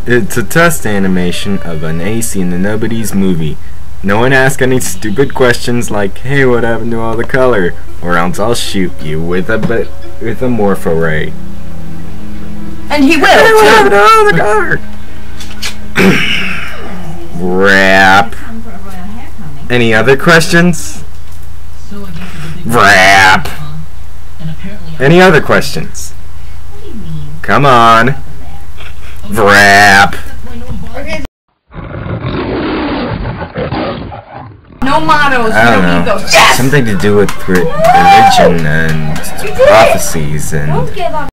It's a test animation of an AC in the Nobody's movie. No one ask any stupid questions like, "Hey, what happened to all the color?" Or else I'll shoot you with a morpho ray. And he will. Hey, what happened to all the color? Rap. Any other questions? Rap. Any other questions? Come on. Rap. No mottos, I don't no know. egos. Yes! Something to do with religion and prophecies and